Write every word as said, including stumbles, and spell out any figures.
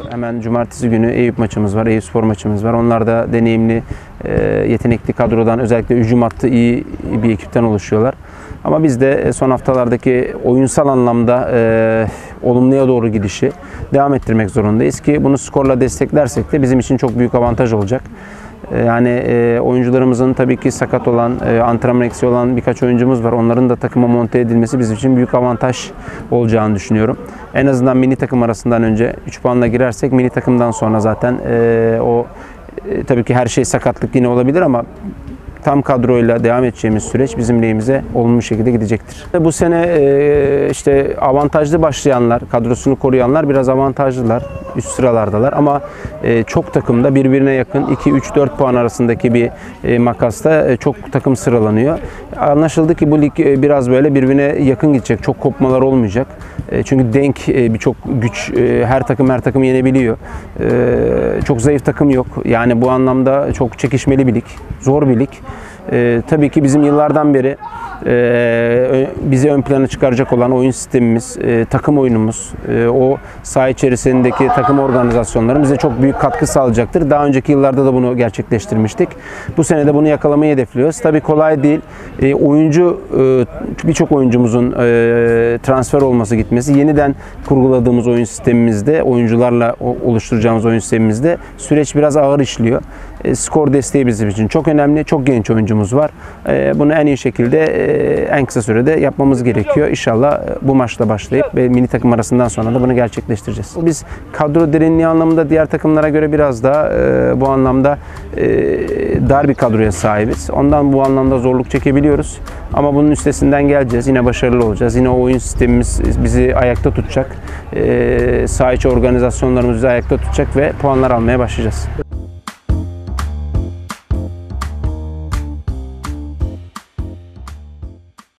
Hemen cumartesi günü Eyüp maçımız var, Eyüpspor maçımız var. Onlar da deneyimli, yetenekli kadrodan, özellikle hücum hattı iyi bir ekipten oluşuyorlar. Ama biz de son haftalardaki oyunsal anlamda e, olumluya doğru gidişi devam ettirmek zorundayız ki bunu skorla desteklersek de bizim için çok büyük avantaj olacak. Yani e, oyuncularımızın tabii ki sakat olan, e, antrenman eksiği olan birkaç oyuncumuz var. Onların da takıma monte edilmesi bizim için büyük avantaj olacağını düşünüyorum. En azından milli takım arasından önce üç puanla girersek milli takımdan sonra zaten e, o e, tabii ki her şey sakatlık yine olabilir ama tam kadroyla devam edeceğimiz süreç bizim lehimize olumlu şekilde gidecektir. Bu sene işte avantajlı başlayanlar, kadrosunu koruyanlar biraz avantajlılar, üst sıralardalar ama çok takımda birbirine yakın iki üç dört puan arasındaki bir makasta çok takım sıralanıyor. Anlaşıldı ki bu lig biraz böyle birbirine yakın gidecek, çok kopmalar olmayacak. Çünkü denk birçok güç, her takım her takım yenebiliyor. Çok zayıf takım yok. Yani bu anlamda çok çekişmeli bir lig, zor bir lig. Ee, tabii ki bizim yıllardan beri e, bizi ön plana çıkaracak olan oyun sistemimiz, e, takım oyunumuz, e, o saha içerisindeki takım organizasyonları bize çok büyük katkı sağlayacaktır. Daha önceki yıllarda da bunu gerçekleştirmiştik. Bu sene de bunu yakalamayı hedefliyoruz. Tabii kolay değil. E, oyuncu, e, birçok oyuncumuzun e, transfer olması gitmesi, yeniden kurguladığımız oyun sistemimizde, oyuncularla oluşturacağımız oyun sistemimizde süreç biraz ağır işliyor. E, skor desteği bizim için çok önemli. Çok genç oyuncumuz var. E, bunu en iyi şekilde, e, en kısa sürede yapmamız gerekiyor. İnşallah bu maçla başlayıp ve milli takım arasından sonra da bunu gerçekleştireceğiz. Biz kadro derinliği anlamında diğer takımlara göre biraz daha e, bu anlamda e, dar bir kadroya sahibiz. Ondan bu anlamda zorluk çekebiliyoruz. Ama bunun üstesinden geleceğiz. Yine başarılı olacağız. Yine o oyun sistemimiz bizi ayakta tutacak. E, saha içi organizasyonlarımız bizi ayakta tutacak ve puanlar almaya başlayacağız.